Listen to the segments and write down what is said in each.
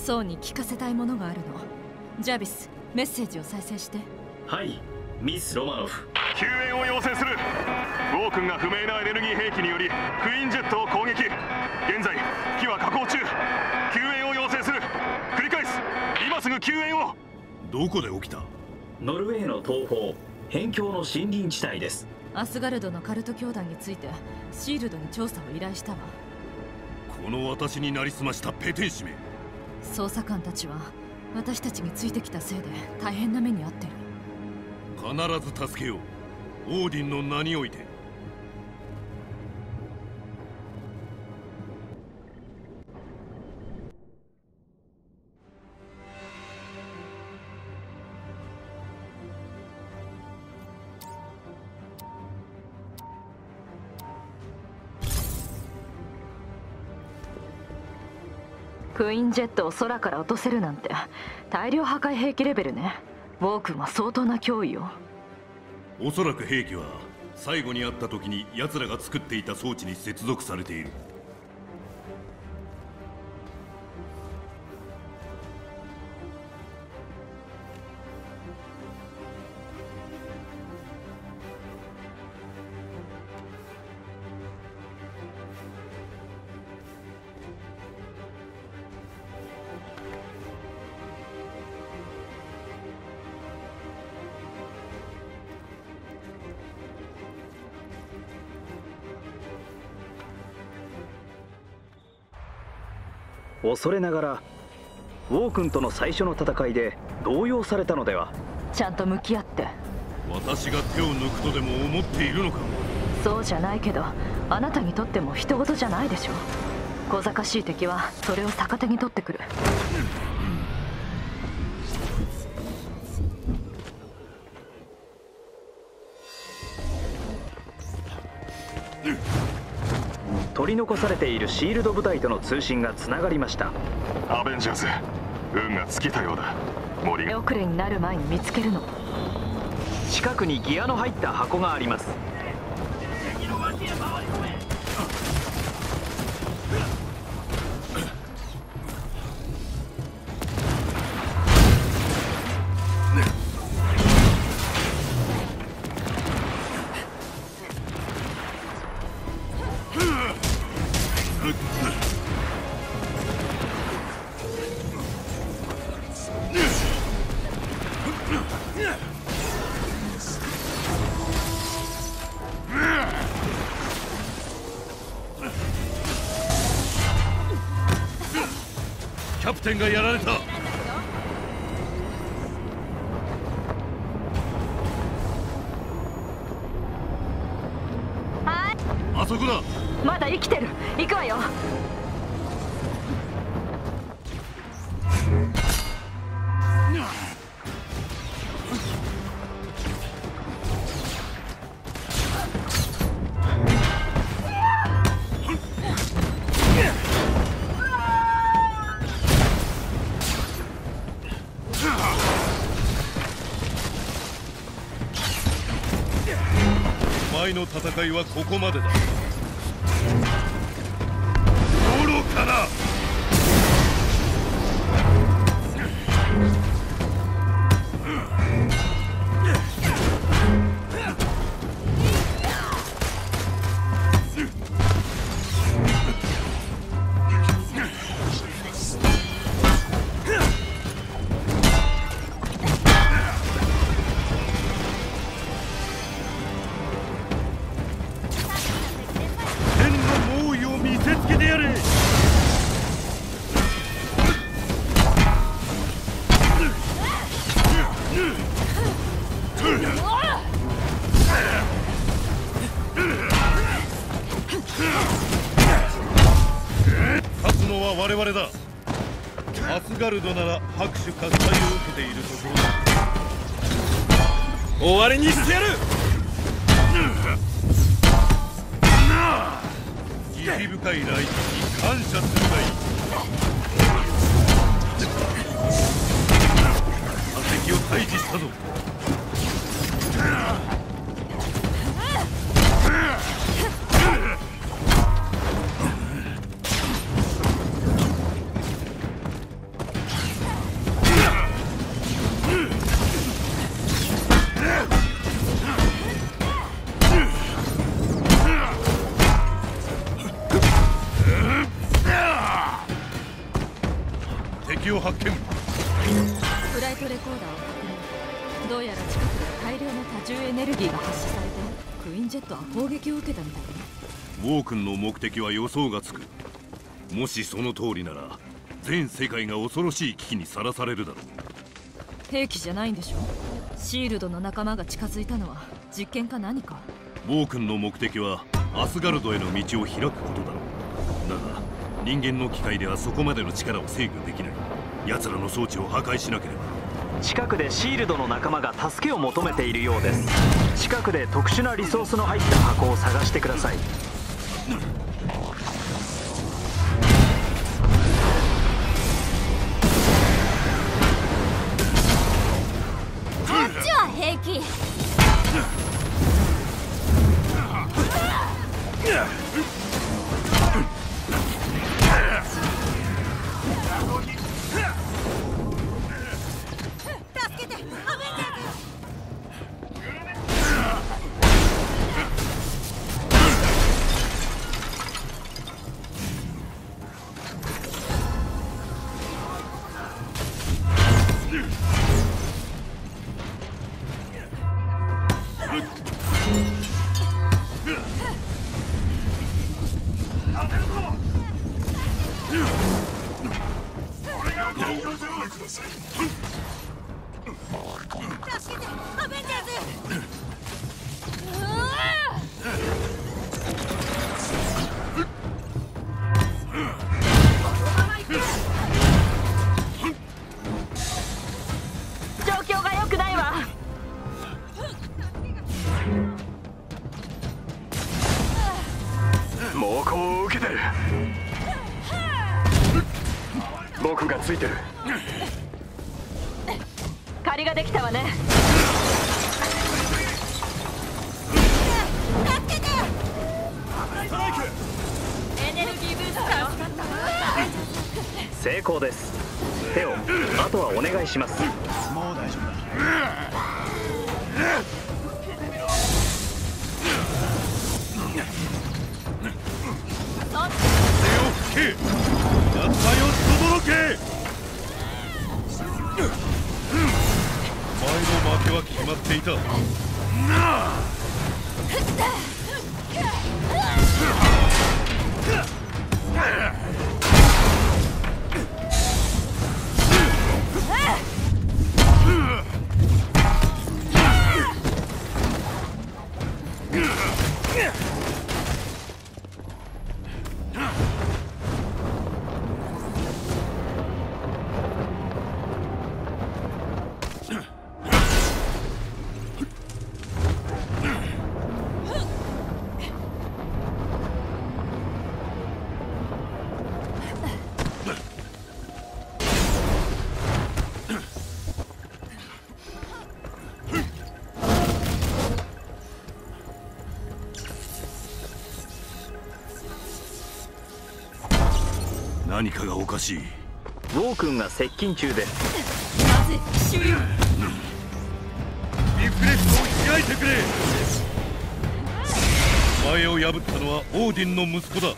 ソウに聞かせたいものがあるの。ジャービス、メッセージを再生して。 はい、ミス・ロマノフ。 救援を要請する。ウォー君が不明なエネルギー兵器によりクイーンジェットを攻撃。現在機は下降中。救援を要請する。繰り返す。今すぐ救援を。 どこで起きた？ ノルウェーの東方辺境の森林地帯です。 アスガルドのカルト教団についてシールドに調査を依頼したわ。 この私になりすましたペテン師め。 捜査官たちは私たちについてきたせいで大変な目に遭ってる。 必ず助けよう。オーディンの名において。 クイーンジェットを空から落とせるなんて大量破壊兵器レベルね。ウォー君は相当な脅威よ。 おそらく兵器は最後に会った時に奴らが作っていた装置に接続されている。 恐れながらウォー君との最初の戦いで動揺されたのでは。 ちゃんと向き合って。 私が手を抜くとでも思っているのか。 そうじゃないけど、あなたにとっても人事じゃないでしょ。小賢しい敵はそれを逆手に取ってくる。 取り残されているシールド部隊との通信がつながりました。 アベンジャーズ、運が尽きたようだ。森手遅れになる前に見つけるの。 近くにギアの入った箱があります。 キャプテンがやられた。あそこだ。 まだ生きてる。行くわよ。 お前の戦いはここまでだ。愚かな。勝つのは我々だ。アスガルドなら拍手喝采を受けているところだ。終わりにしてやる。慈悲深い来賓に感謝するがいい。敵を退治したぞ。 を発見。 フライトレコーダーを確認。どうやら近くで大量の多重エネルギーが発射されてクイーンジェットは攻撃を受けたみたいね。 ウォー君の目的は予想がつく。もしその通りなら全世界が恐ろしい危機にさらされるだろう。 兵器じゃないんでしょ。シールドの仲間が近づいたのは実験か何か。 ウォー君の目的はアスガルドへの道を開くことだろう。だが人間の機械ではそこまでの力を制御できない。奴らの装置を破壊しなければ。 近くでシールドの仲間が助けを求めているようです。近くで特殊なリソースの入った箱を探してください。 こっちは平気。助けて、アベンジャーズ。 状況が良くないわ。 猛攻を受けてる。僕がついてる。 借りができたわね。 助けて。 エネルギーブースターを成功です。テオ、あとはお願いします。 もう大丈夫だ。 手を吹け。やったよ、とどろけ。お前の負けは決まっていた。何かがおかしい。 ウォー君が接近中です。 まずい、収容。 リフレッシュを開いてくれ。お前を破ったのはオーディンの息子だ。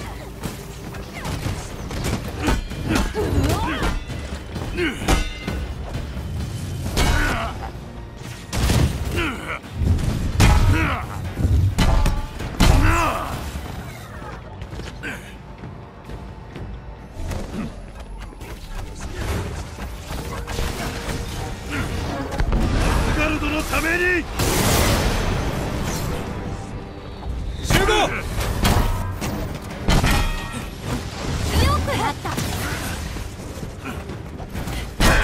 のために集合。 よくやった。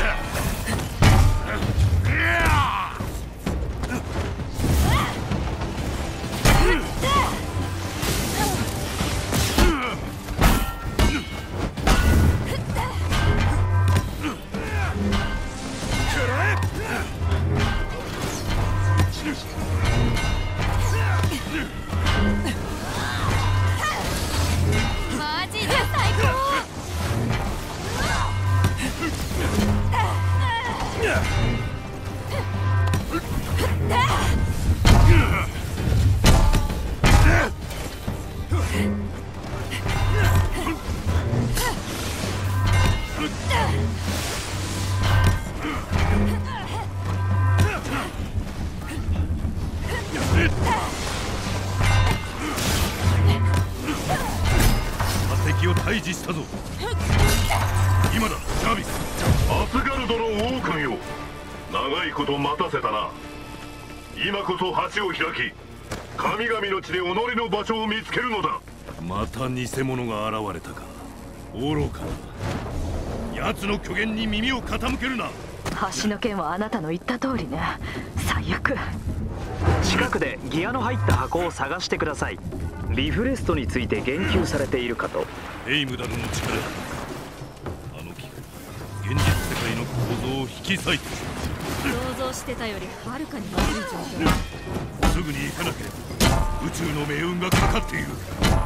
退治したぞ。今だジャービス。 アスガルドの王君よ、長いこと待たせたな。今こそ橋を開き、神々の地で己の場所を見つけるのだ。 また偽物が現れたか。愚かな。奴の虚言に耳を傾けるな。 橋の件はあなたの言った通りね。最悪。 近くでギアの入った箱を探してください。リフレストについて言及されているかと。 ヘイムダルの力だ。あの機械現実世界の構造を引き裂いて想像してたよりはるかに悪い状況。 すぐに行かなければ宇宙の命運がかかっている。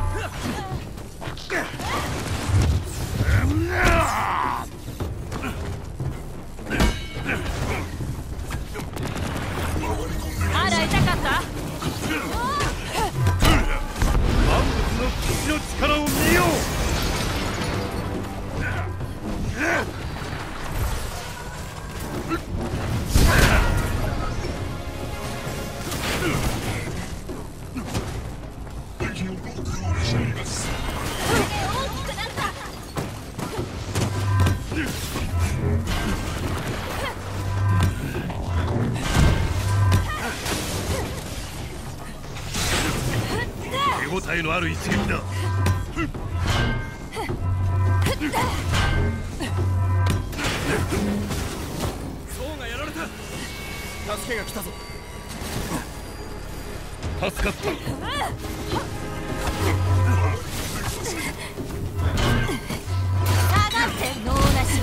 あら痛かった。 万物の騎士の力を見よう。手応えのある一撃だ。 そうがやられた。助けが来たぞ。 助かった。 下がって脳なし。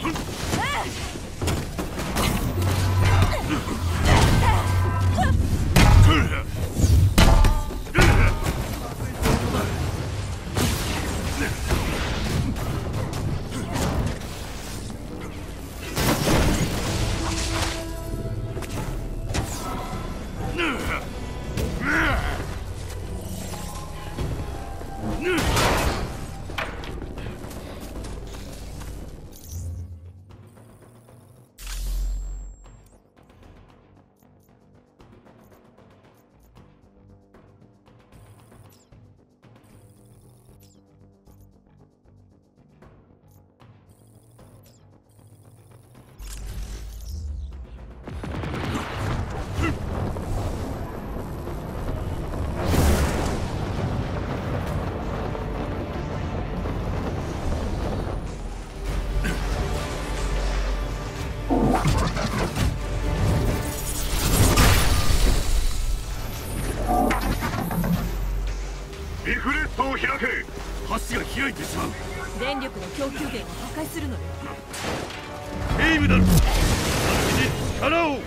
リフレストを開け。 橋が開いてしまう。 電力の供給源を破壊するのよ。 ヘイムダル、私に力を。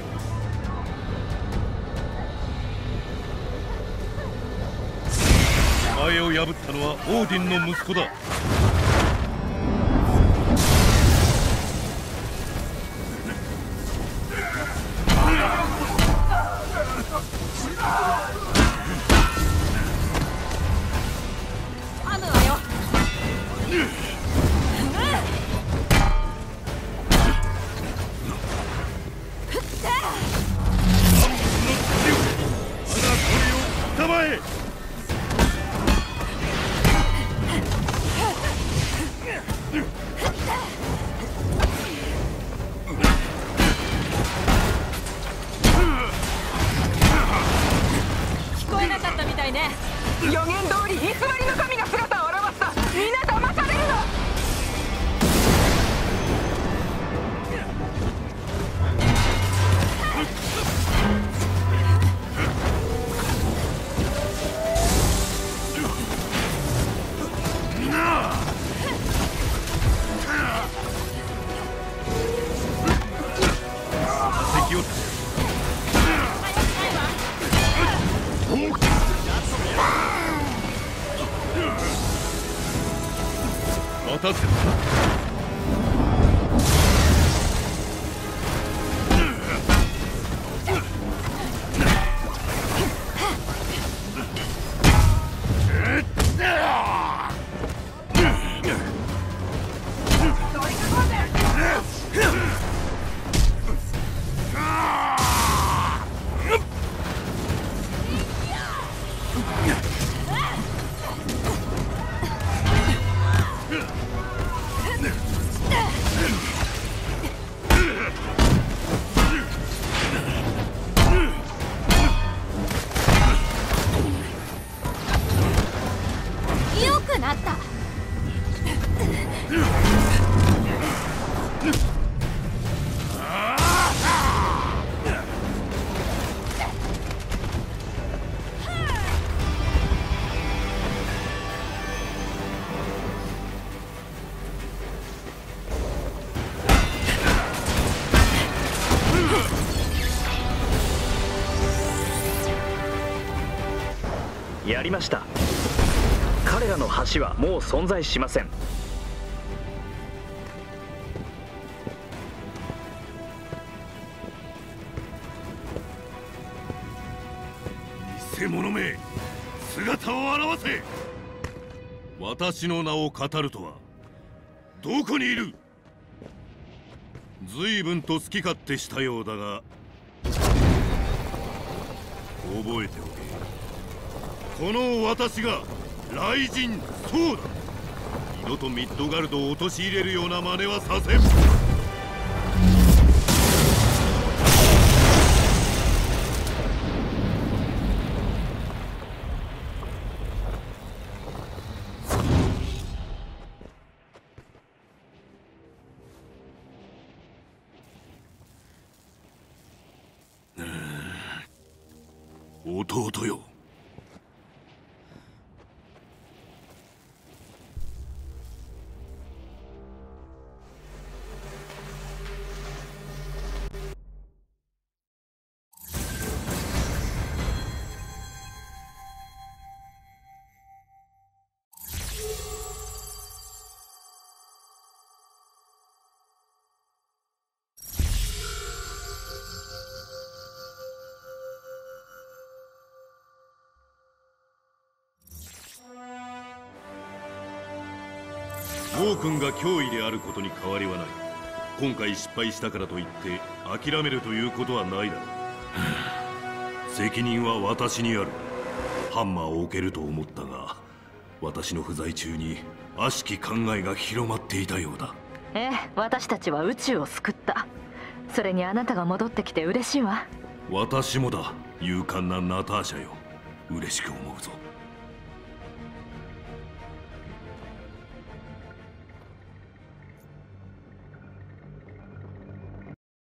前を破ったのはオーディンの息子だ。 アムはよ。聞こえなかったみたいね。 予言通り偽りの神が姿を現した。みんな騙されるの。 敵を待たせた。 やりました。彼らの橋はもう存在しません。 偽者め、姿を現せ。私の名を語るとはどこにいる？随分と好き勝手したようだが覚えておけ。この私が雷神そうだ。二度とミッドガルドを陥れるような真似はさせん。弟よ、ウォー君が脅威であることに変わりはない。今回失敗したからといって諦めるということはないだろう。責任は私にある。ハンマーを置けると思ったが、私の不在中に悪しき考えが広まっていたようだ。 ええ、私たちは宇宙を救った。それにあなたが戻ってきて嬉しいわ。 私もだ、勇敢なナターシャよ。嬉しく思うぞ。